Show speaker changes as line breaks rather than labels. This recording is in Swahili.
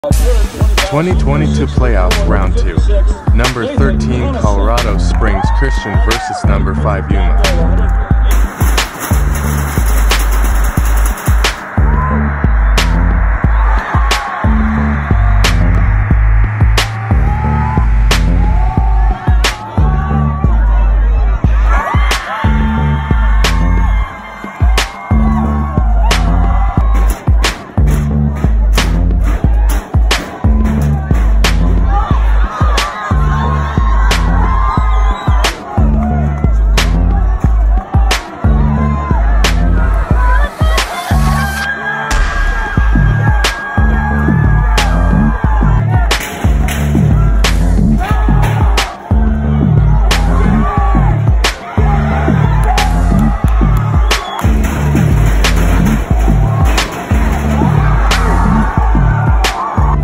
2022 Playoffs Round 2. Number 13 Colorado Springs Christian versus number 5 Yuma.